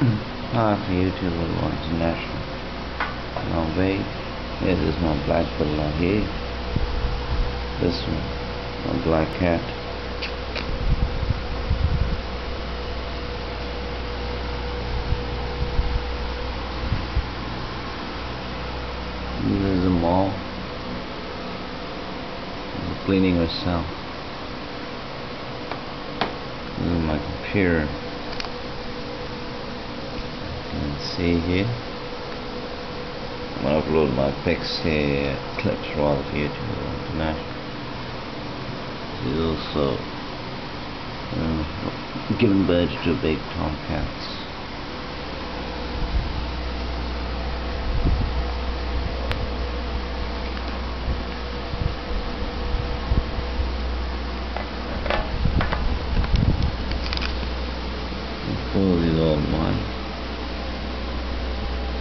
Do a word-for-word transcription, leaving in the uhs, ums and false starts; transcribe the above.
Hi for YouTube International. Now wait, here is my black bulla here. This one, my black cat. There's a mall. Cleaning herself. This is my computer. You can see here. I'm gonna upload my pics here, clips rather for YouTube International. She's also uh, giving birth to big tomcats. All these all mine.